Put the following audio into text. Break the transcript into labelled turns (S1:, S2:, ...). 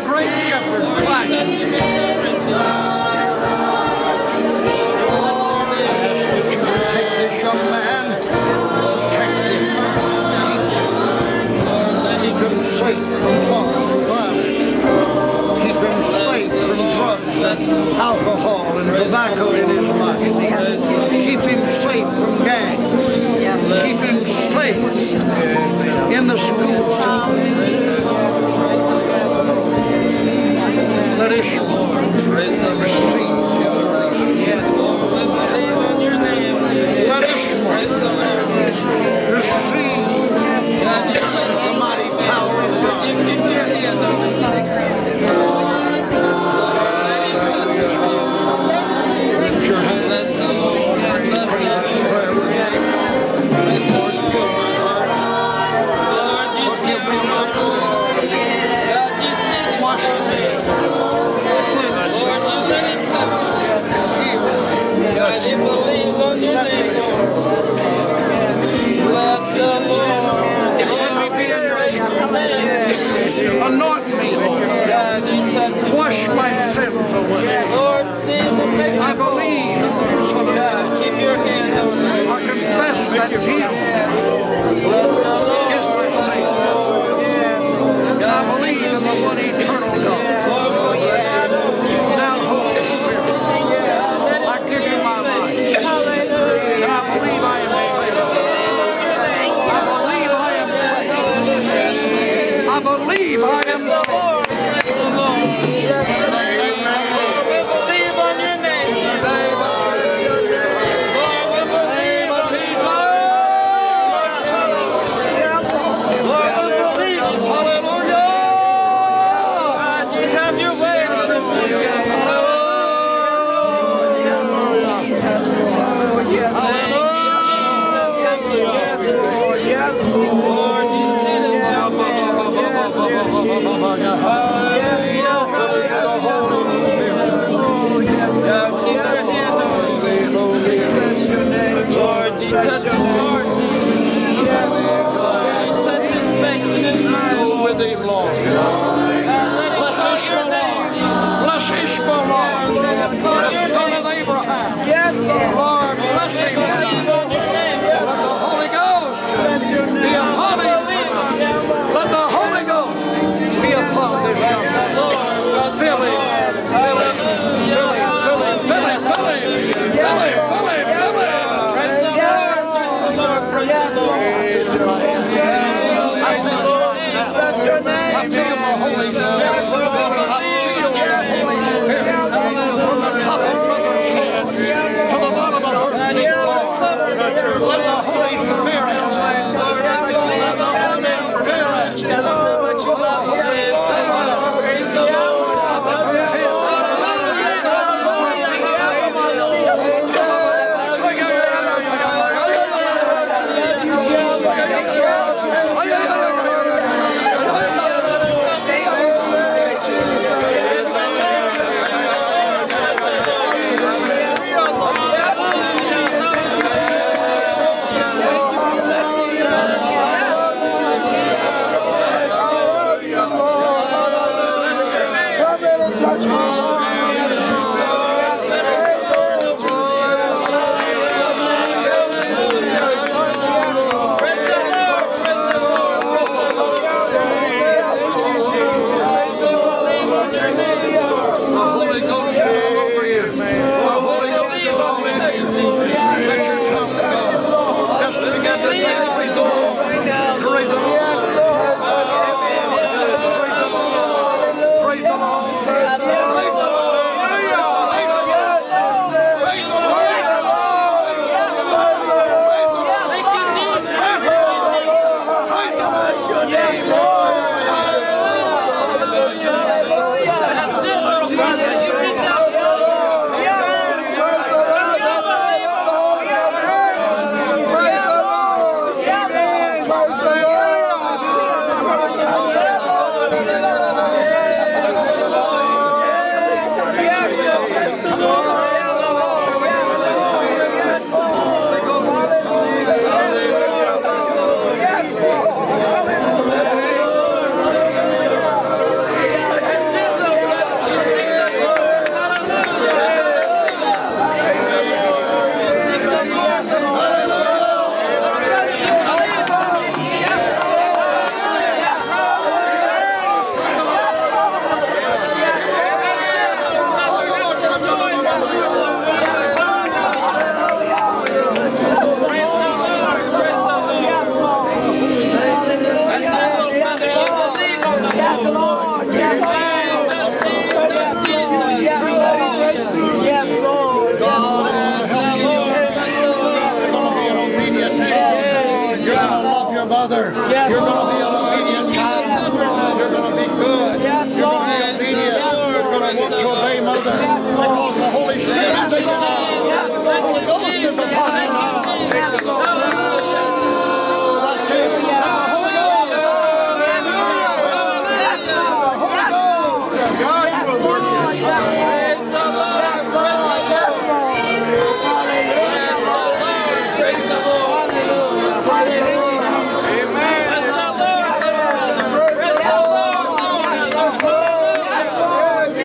S1: great shepherd flashing. Take this young man, protect him. Keep him safe from harm and violence. Keep him safe from drugs, alcohol, and tobacco in his life. Keep him safe from gangs. Keep him safe in the school system. Let his Lord receive him. Let his Lord receive the mighty power of God. Lift your hands. Anoint me, wash my sins away. I believe in the Son of God. I confess that Jesus is my Savior. And I believe in the one eternal God. Now, Holy Spirit, I give you my life. And I believe I am saved. I believe I am saved. I believe I am saved. Son of Abraham. Lord, bless him tonight. Let the Holy Ghost be upon him tonight. Let the Holy Ghost be upon this young man. Fill him, fill him, fill him, fill him, fill him, fill him, fill him, fill him, fill him. I feel it right now. I feel the Holy Spirit. I feel the Holy Spirit. From the top of Southern Kansas to the bottom of Earth, Lord. Let the Holy Spirit, let the Holy Spirit, let the Holy Spirit,
S2: Yes, Lord. Yes, Lord. Yes, Lord.
S1: God is going to help you. You're going to be an obedient son. You're going to love your mother. You're going to be an obedient child. You're going to be good. You're going to be obedient. You're going to want to obey mother because the Holy Spirit is in you now.